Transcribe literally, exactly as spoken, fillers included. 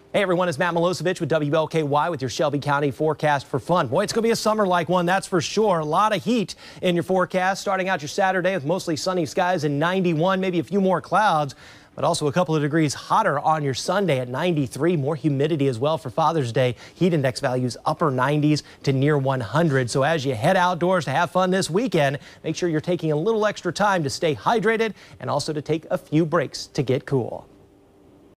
Hey everyone, it's Matt Milosevic with W L K Y with your Shelby County forecast for fun. Boy, it's going to be a summer-like one, that's for sure. A lot of heat in your forecast, starting out your Saturday with mostly sunny skies and ninety-one, maybe a few more clouds, but also a couple of degrees hotter on your Sunday at ninety-three. More humidity as well for Father's Day. Heat index values upper nineties to near one hundred. So as you head outdoors to have fun this weekend, make sure you're taking a little extra time to stay hydrated and also to take a few breaks to get cool.